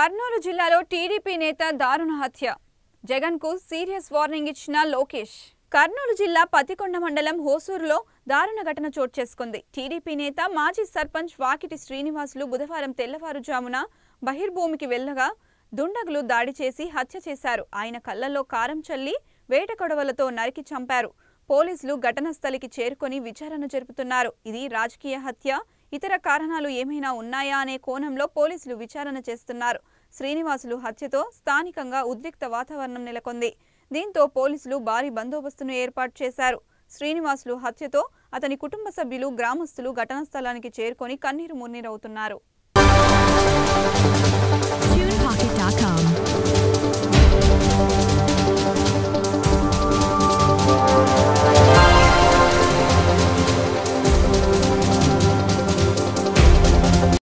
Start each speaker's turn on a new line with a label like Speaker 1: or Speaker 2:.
Speaker 1: కర్నూలు జిల్లాలో టీడీపీ నేత దారుణ హత్య. జగన్ కు సీరియస్ వార్నింగ్ ఇచ్చిన లోకేష్. కర్నూలు జిల్లా పతికొండ మండలం హోసూరులో దారుణ ఘటన చోటు చేసుకుంది. టీడీపీ నేత మాజీ సర్పంచ్ వాకిటి శ్రీనివాసులు బుధవారం తెల్లవారుజామున బహిర్భూమికి వెళ్లగా దుండగులు దాడి చేసి హత్య చేశారు. ఆయన కళ్లలో కారం చల్లి వేట కొడవలతో నరికి చంపారు. పోలీసులు ఘటనా స్థలికి చేరుకొని విచారణ జరుపుతున్నారు. ఇది రాజకీయ హత్య, ఇతర కారణాలు ఏమైనా ఉన్నాయా అనే కోణంలో పోలీసులు విచారణ చేస్తున్నారు. శ్రీనివాసులు హత్యతో స్థానికంగా ఉద్రిక్త వాతావరణం నెలకొంది. దీంతో పోలీసులు భారీ బందోబస్తును ఏర్పాటు చేశారు. శ్రీనివాసులు హత్యతో అతని కుటుంబ సభ్యులు, గ్రామస్తులు ఘటనా స్థలానికి చేరుకొని కన్నీరు మున్నీరవుతున్నారు.